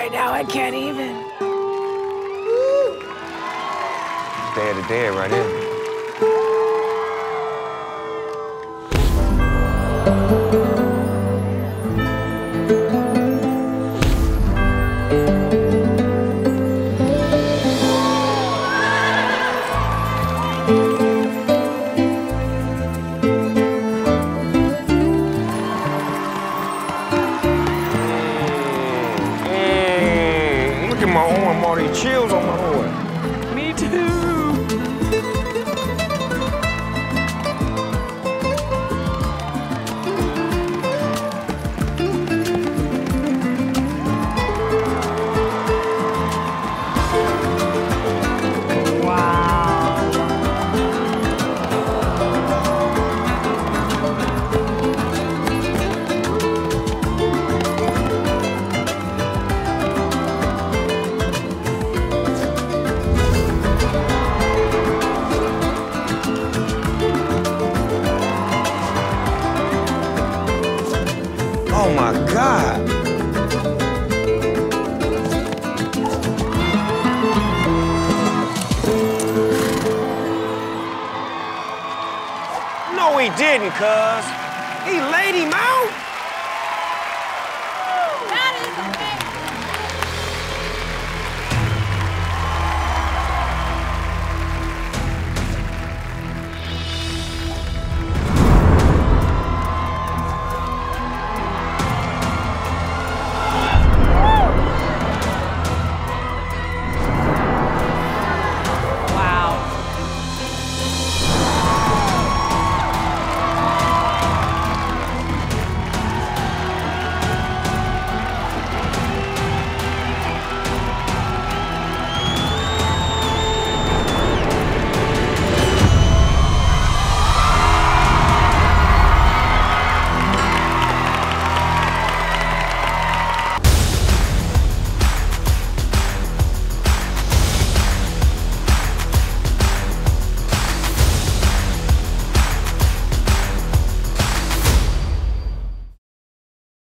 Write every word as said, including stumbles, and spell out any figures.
right now, I can't even. Day of the dead right here. Look at my arm, all these chills on my arm. Me too. Oh my God. No, he didn't, cuz. He laid him out.